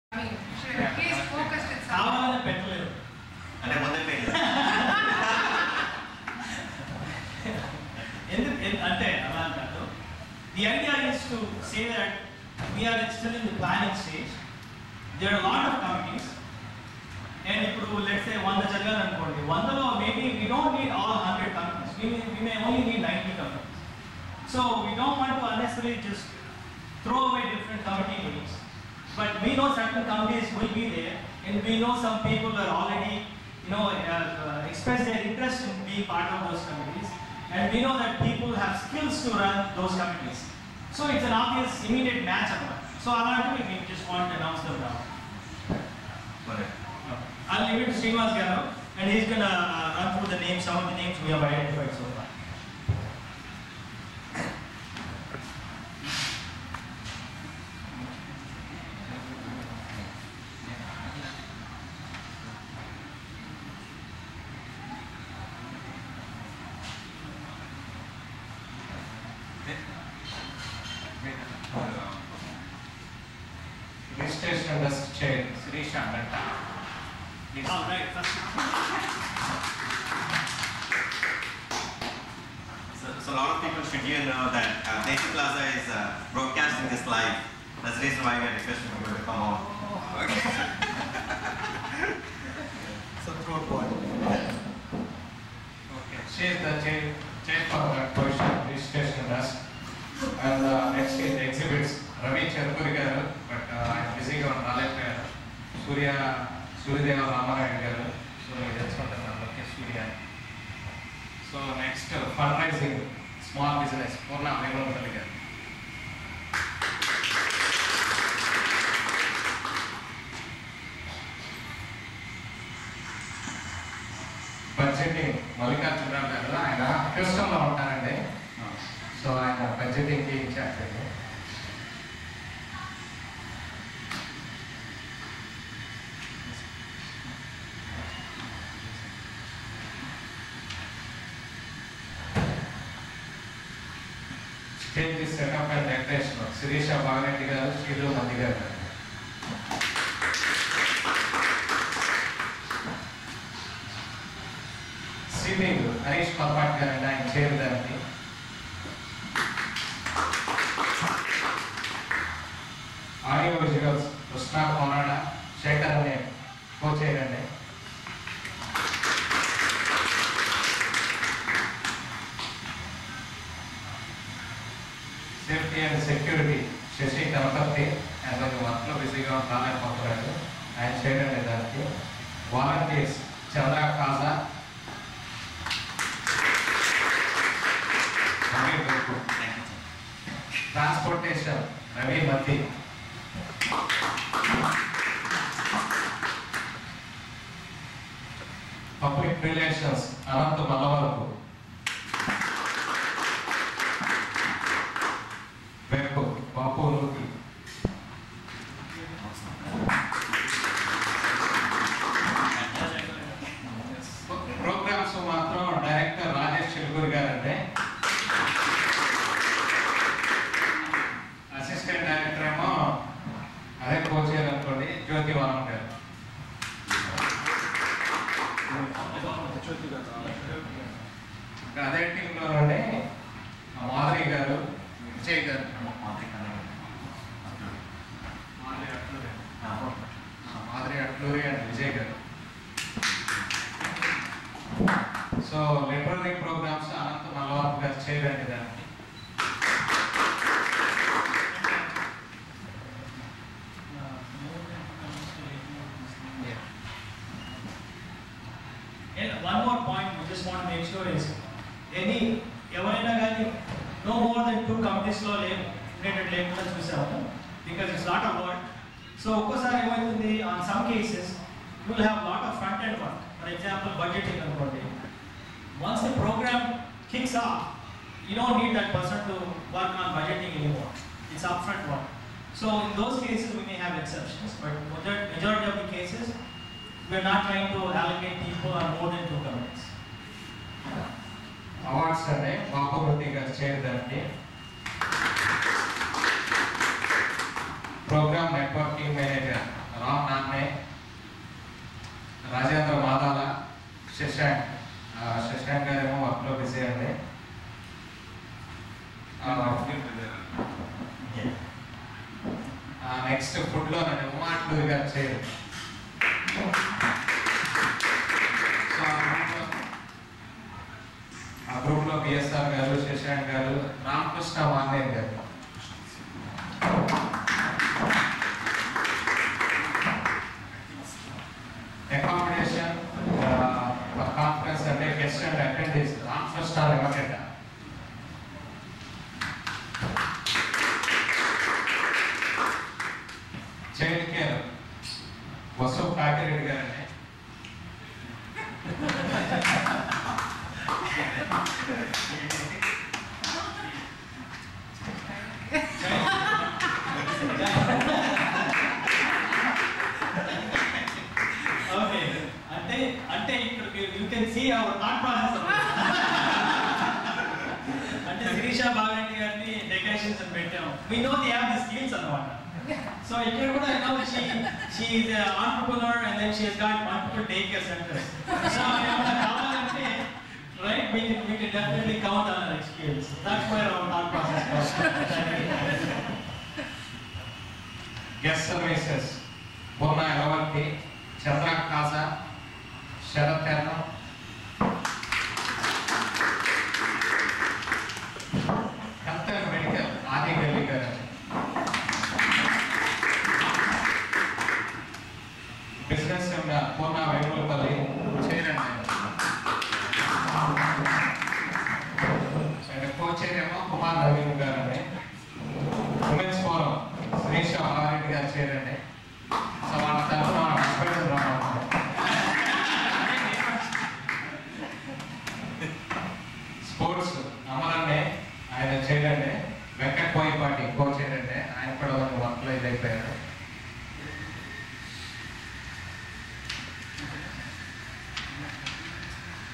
He's focused in something. The idea is to say that we are still in the planning stage. There are a lot of committees, and if let's say 100 jargal anukondi, 100 maybe we don't need all 100 committees. We may only need 90 committees. So we don't want to unnecessarily just throw away different committee meetings. But we know certain committees will be there, and we know some people are already, expressed their interest in being part of those committees, and we know that people have skills to run those committees. So it's an obvious, immediate match of that. So we just want to announce them now. I'll leave it to Srinivas Garu, and he's going to run through the names, some of the names we have identified so far. So a lot of people should know that Nation Plaza is broadcasting this live. That's the reason why we are requesting people to come out. Okay. So throat boy. Okay. She is the chair for that position, registration desk. And next is the exhibits. Ravi Cherpuri garu, but I am busy on Nalek Surya Ramarayana garu. So that's what the Surya. So next fundraising, small business. Purna Venkatapalli garu. Budgeting, Mallikarjuna garu, ఆయన Houston లో ఉంటారండి. So ఆయన budgeting కి in charge. Stage is set up and decoration. Sirisha Bhaganetti garu, Srilu Mandi garu. Seating, Harish Parpat garu and I am chair there. Audio visuals, Krishna Konada, Shekhar ane co-chair ane. Safety and security, Shashi Kanapati, and when you want to visit on Tana Corporation, and chair ane darki. Volunteers, Chandra Kaza, Transportation, Ravi Mati. Public relations, Anantu Malavaru. Vepu, Bapu Nuki. Programs matram Director Rajesh Chilguri garante. Assistant Director emo ade co-chair anukondi Jyoti Varam garu. అదే టీంలోనే మాధురి గారు, విజయ్ గారు, Madhuri Atluri and Vijay garu. So literary programmes Anantha Mallavarapu garu చేయరండి దానికి. And one more point we just want to make sure is no more than 2 committees lo related labels chusamu because it's not a word. So on some cases you will have a lot of front end work. For example, budgeting anukondi. Once the program kicks off, you don't need that person to work on budgeting anymore. It's upfront work. So in those cases we may have exceptions, but majority of the cases we are not trying to allocate people on more than 2 committees. Awards ane Bapu garu chair darki. Program networking manager అండి ఉమాటూరి గారు చేయరు. So ఆ గ్రూప్లో BSR గారు, శశాంక్ గారు, రామకృష్ణ వాన్నేర్ గారు. Accommodation for conference and guest and attendees, Ramkృష్ణ Limited. Child care, Vasu Kakireddy గారండి. అంటే ఇక్కడ you can see our thought process. అంటే శిరీష బాగరెడ్డి గారిని డెకరేషన్స్ అని పెట్టాం. We know they have the skills అన్నమాట. So ఇక్కడ కూడా she is an entrepreneur and then she has got multiple daycare centers. So ఏమన్నా కావాలంటే right we can definitely count on her skills. That's where our thought process comes. Guest services, Purna Elavarti, Chandra Kaza, Sharat Terno, Health and Medical, Adi Galli garu. Business and Purna Venulapalli, Chair and Co-Chair Kumar Naveen garu. Women's Forum, Suresh Avareddy garu Chair and so వాళ్ళ తరఫున husband రావాలి. Sports అమరన్నే ఆయన చేయడండి, వెంకట్ పోయిపాటి కో చేయడండి, ఆయన కూడా వర్క్లో ఇదైపోయారు.